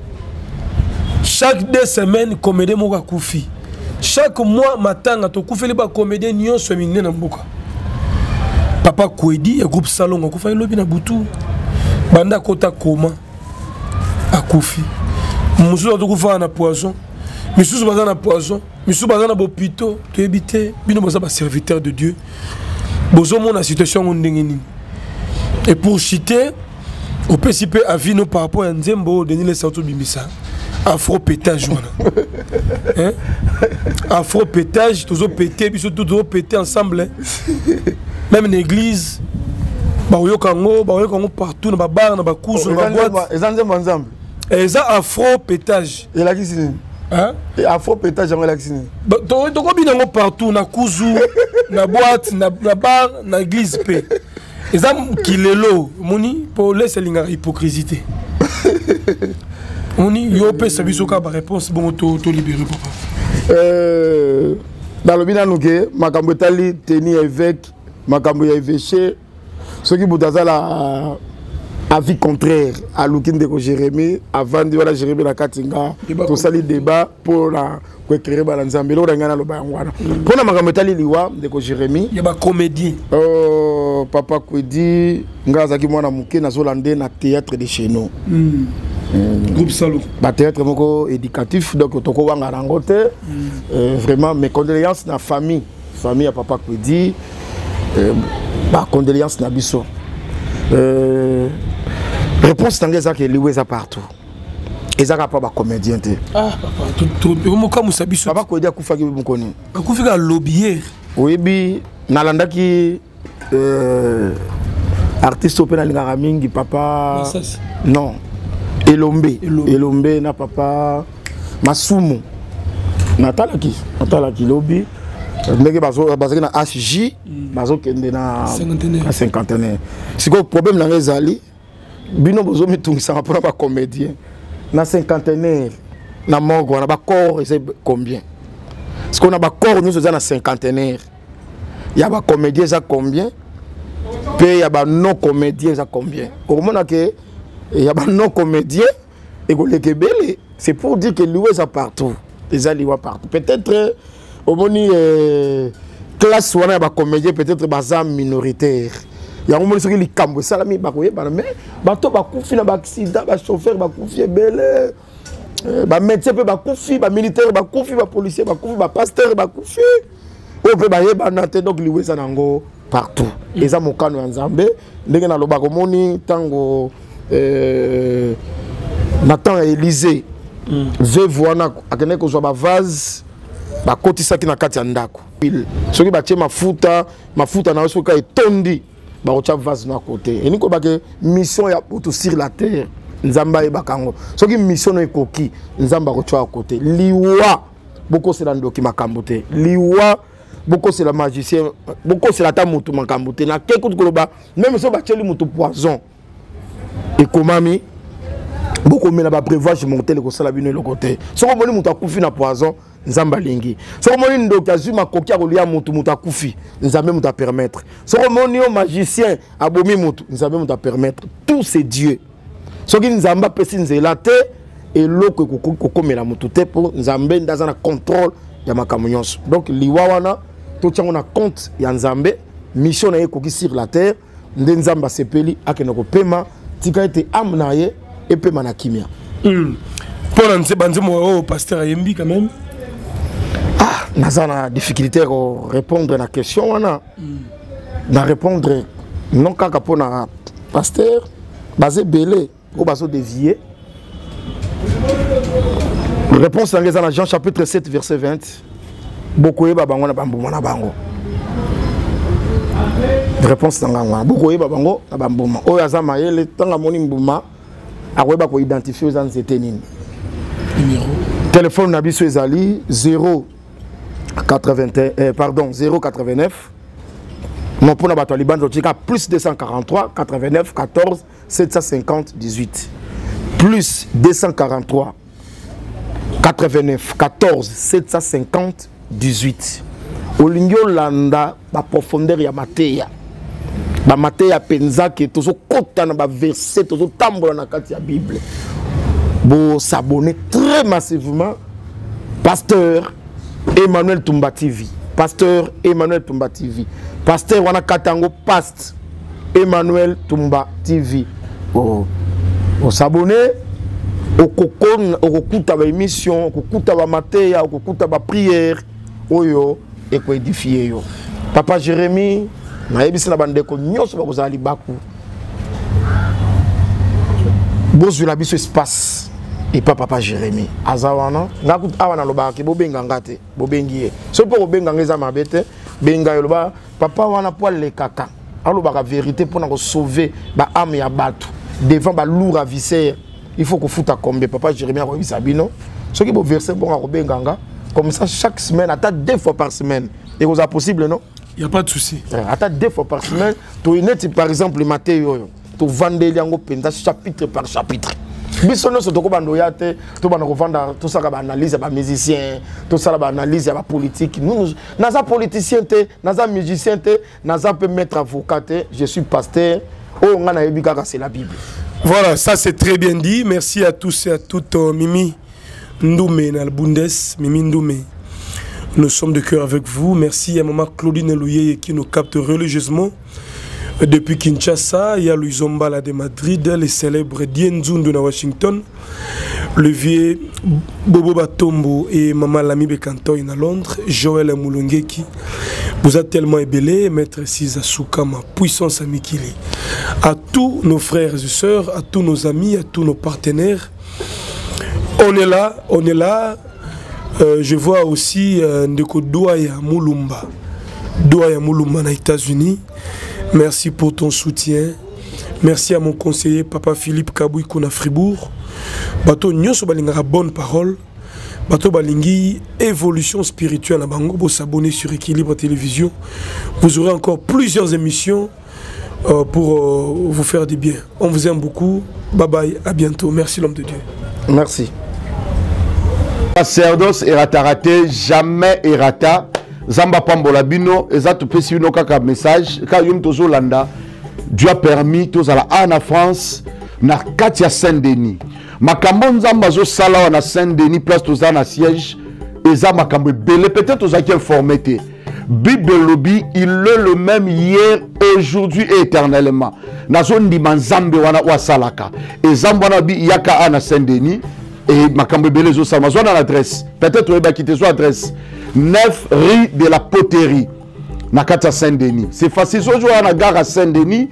Chaque 2 semaines, comédien moka koufi. Chaque mois, matin, tu koufi les comédiens nyon sominé na mboka. Papa Kwedi, un groupe salon, on a lobi na butu. Banda kota koma. A koufi. Moussou a koufa na poison. Moussou baza na poison. Moussou baza na bopito. Tu habité. Bino baza ba serviteur de Dieu. Bozo mon la situation on ndengeni. Et pour chiter, on peut s'y à vino par rapport à Nzembo, Denis les Sauto Bimisa. Afro-pétage, hein? Afro-pétage, tous pété, puis surtout tous pété ensemble. Même une église, partout, dans les bars, dans les courses, dans les boîtes. Et ça, afro-pétage. Et là, qui c'est? Hein? Afro-pétage, j'aimerais là, qui c'est? Donc, partout, dans les courses, dans les boîtes, dans les bars, dans l'église. Et ça, qui est l'eau, pour laisser l'hypocrisie. On y a une réponse bon to libéré papa. Dans le bilan nous makambo tali teni évêque makambo ya évêché ceux qui boutaza la avis contraire à Lukinde ko Jérémie avant de voilà Jérémie la Katinga to sali débat pour la ko écrire ba nzambe lo ngana lo ba ngwana pour na makambo tali liwa de ko Jérémie il y a ba comédien papa Kwedi ngaza ki mwana muke na zolande na théâtre de chez nous. Groupe Salou. Théâtre moko éducatif donc toko wanga rangote vraiment mes condoléances na famille à papa Kwedi condoléances na biso réponse tangeza que liwe za partout ezaka pa ba comédien te papa tout moka musabiso papa Kwedi akufa ki mukoni akufika lobier oyebi nalandaki artiste opena lingaka mingi papa non Elombe na papa Masumu natalaki lobi ndenge bazaki na HJ bazokende na cinquantenaire siko problème na ezali bino bozo mitungisa pour ba comédien na cinquantenaire na morgue wana ba corps c'est combien parce qu'on a ba corps nous na cinquantenaire ya ba comédien ça combien puis ya ba non comédien ça combien comment que il y a un non-comédien et c'est pour dire que l'ouest est partout. Les alliés partout. Peut-être au moins classe où on a des comédiens, peut-être des minoritaires. Il y a un moment où les cambo salami bakoye mais bateau bakufi na accident, ba chauffeur bakufi belle, ba médecin peut bakufi, ba militaire bakufi, ba policier bakufi, ba pasteur bakufi. on peut bailler banate donc liwe ça nango partout et ça mon kano nzambe ndenge na loba komoni tango Nathan Élysée veuve wana akene ko zwa ba vase ba kotisa ki na kati ya ndako soki batie mafuta na soka etondi ba kotia vase na côté et niko ba ke mission ya auto sur la terre nzamba e bakango soki mission no ekoki nzamba ko tia à côté liwa boko c'est la ndoki makambo te liwa boko c'est la magicien boko c'est la ta mutu makambo te na keko koloba même so ba tieli mutu poison et komami beaucoup mais là breuvage monter ko sala bino le côté so ko moni mutu akufi na poison nzamba lingi so ko moni ndoki azuma kokia ko lia mutu akufi nzambe mutu permettre so ko moni o magicien abomi mutu nzambe mutu permettre tout c'est Dieu so ki nzamba pesi nzela te et loko kokomela mutu te pour nzambe ndaza na contrôle ya makambo nyonso donc liwa wana to tiango na compte ya nzambe mission na ye koki sur la terre nde nzamba sepeli akena ko pema tika ete amna ye et pema na kimia pour lancer banzemo au pasteur Ayembi quand même naza na difficulté ko répondre na question wana na répondre non kaka pona pasteur basé belé ko baso dévier. Réponse dans Jean chapitre 7 verset 20. Beaucoup yeba bango na bambuma na bango. Réponse dans beaucoup yeba bango na bambuma. Oyo azama yele tanga moni mbuma akoyeba ko identifier aux anzete nini. Numéro téléphone na biso ezali 089 non pour na bato liban zotika plus 243 89 14 750 18 plus 243 89 14 750 18 Olingio landa ba profondeur ya mateya ba mateya penza ke tozo kota na ba verset tozo tambola na kati ya Bible bo s'abonner très massivement pasteur Emmanuel Tumba TV pasteur Emmanuel Tumba TV pasteur wana katango past Emmanuel Tumba TV o s'abonner okukuta ba émission okukuta ba mateya okukuta ba prière oyo eko édifier yo papa Jérémie na yebisa na bandeko nyonso ba kozali baku bozu la biso espace et papa Jérémie azawana ngaku awana loba ke bobenga ngate bobengiye so po bobenga ngeza mabete benga yo loba papa wana po le kaka aloba ka vérité pour na ko sauver ba âme ya batu devant ba lourd à viscère. Il faut que foute à combien papa Jérémie a remis Sabino. Ce qui est versé bon à Robenganga. Comme ça, chaque semaine, attends 2 fois par semaine. Et vous a possible, non? Il n'y a pas de souci. Attends 2 fois par semaine. Tu es par exemple le matin, tu vends des liens chapitre par chapitre. Bisonno so toko bandoyate to bana ko vanda to saka ba analyse ba musicien to sala ba analyse ya ba politique nous naza politicien te naza musicien te naza peut mettre avocat te je suis pasteur oh ngana yebika ka c'est la Bible. Voilà, ça c'est très bien dit. Merci à tous et à toutes. Mimi Ndoumé, dans le Bundes, Mimi Ndoumé. Nous sommes de cœur avec vous. Merci à maman Claudine Louyé qui nous capte religieusement. Depuis Kinshasa, il y a Louis Ombala de Madrid, les célèbres Dien Zundu de Washington, le vieux Bobo Batombo et maman Lami Bekantoy à Londres, Joël Moulongeki. Vous êtes tellement ébélé, maître Sisa Soukama, puissance Amikili. À tous nos frères et sœurs, à tous nos amis, à tous nos partenaires, on est là, on est là. Je vois aussi Ndeko Douaya Moulumba. Douaya Moulumba aux États-Unis. Merci pour ton soutien. Merci à mon conseiller Papa Philippe Kabouy Kouna Fribourg. Bato Nyoso Balingara bonne parole. Bato Balingi évolution spirituelle à Bango. Vous s'abonner sur Équilibre Télévision. Vous aurez encore plusieurs émissions pour vous faire du bien. On vous aime beaucoup. Bye bye. À bientôt. Merci l'homme de Dieu. Merci. Sacerdoce erata raté, jamais erata. Zamba Pambola Bino, exact pesi no kaka message, ka yum tozo landa. Dieu a permis tous à la en France na Katia Saint-Denis. Makambo nzamba zo sala na Saint-Denis place toza na siège eza makambo belé peut-être aux qui informé. Bible lobby, il est le même hier, aujourd'hui et éternellement. Na zone di manzambe wana wa salaka. Et zamba na bi yaka ana Saint-Denis. et makambo belé zo sama zo na l'adresse peut-être va quitter son adresse 9 rue de la Poterie na kata Saint-Denis. C'est facile zo à la gare à Saint-Denis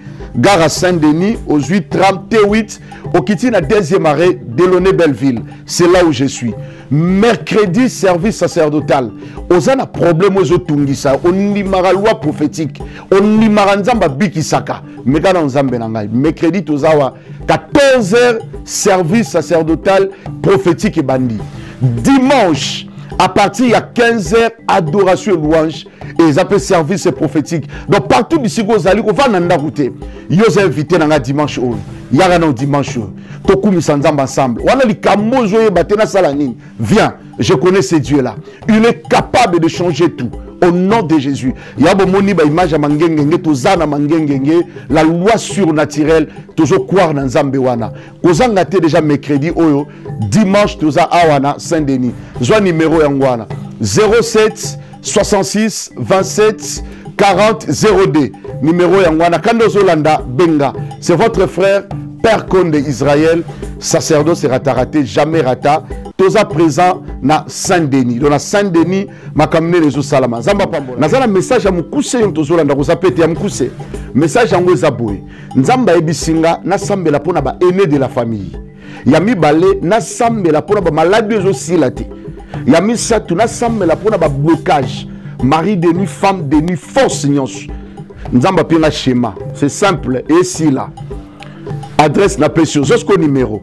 aux 8h38 au kiti na deuxième arrêt Delaunay Belleville. C'est là où je suis. Mercredi service sacerdotal. Aux un problème aux otungisa, on limara loi prophétique, on limara nzamba bikisaka. Mais quand on zambe nangai, mercredi tozawa 14h service sacerdotal prophétique et bandi. Dimanche à partir de 15h adoration et louange et ils appellent service prophétique. Donc partout d'ici vous allez on va nanda route. Ils ont invité dans dimanche haut. Il y a un dimanche. Toku misandamba ensemble. On a les kamozo et batena salanine. Viens, je connais ce Dieu là. Il est capable de changer tout. Au nom de Jésus. Il y a une image à Mangengenge, Tozana Mangengenge, la loi surnaturelle, toujours croire dans Zambewana. Kozanga te déjà mercredi, oyo, dimanche, Toza Awana, Saint-Denis. Zwa numéro Yangwana 07 66 27 40 02. Numéro Yangwana. Kando Zolanda Benga. C'est votre frère, Père Conde Israël, sacerdoce raté, jamais rata. Toza présent na Saint-Denis. Dans Saint-Denis, ma kamine les salama. Zamba pambola. Nazala message à mukuse tozola ndako zapete ya mukuse. Message à ngoza boy. Nzamba ebisinga na sambela pona ba aîné de la famille. Yami balé na sambela pona ba maladie aussi laté. Yami satu na sambela pona ba blocage. Mari de nuit, femme de nuit, force nyonso. Nzamba pina schéma. C'est simple et si là. Adresse na pression. Jusqu'au numéro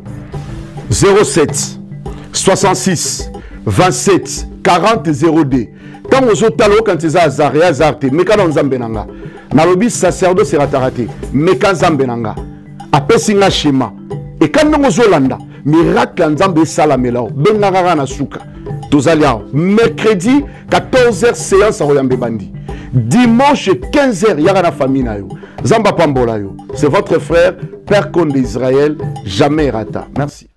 07 66 27 40 02. Quand vous êtes là, quand vous êtes azarté, mais quand vous êtes là, nalobi sacerdoce raté, mais quand vous êtes là, après singa schéma. Et quand vous êtes là, miracle nzambe salamela, bengara na suka. Tozalia mercredi 14h séance à Royambe Bandi. Dimanche 15h yara na famille na yo. Zamba pambola yo. C'est votre frère Père Conde d'Israël, jamais rata. Merci.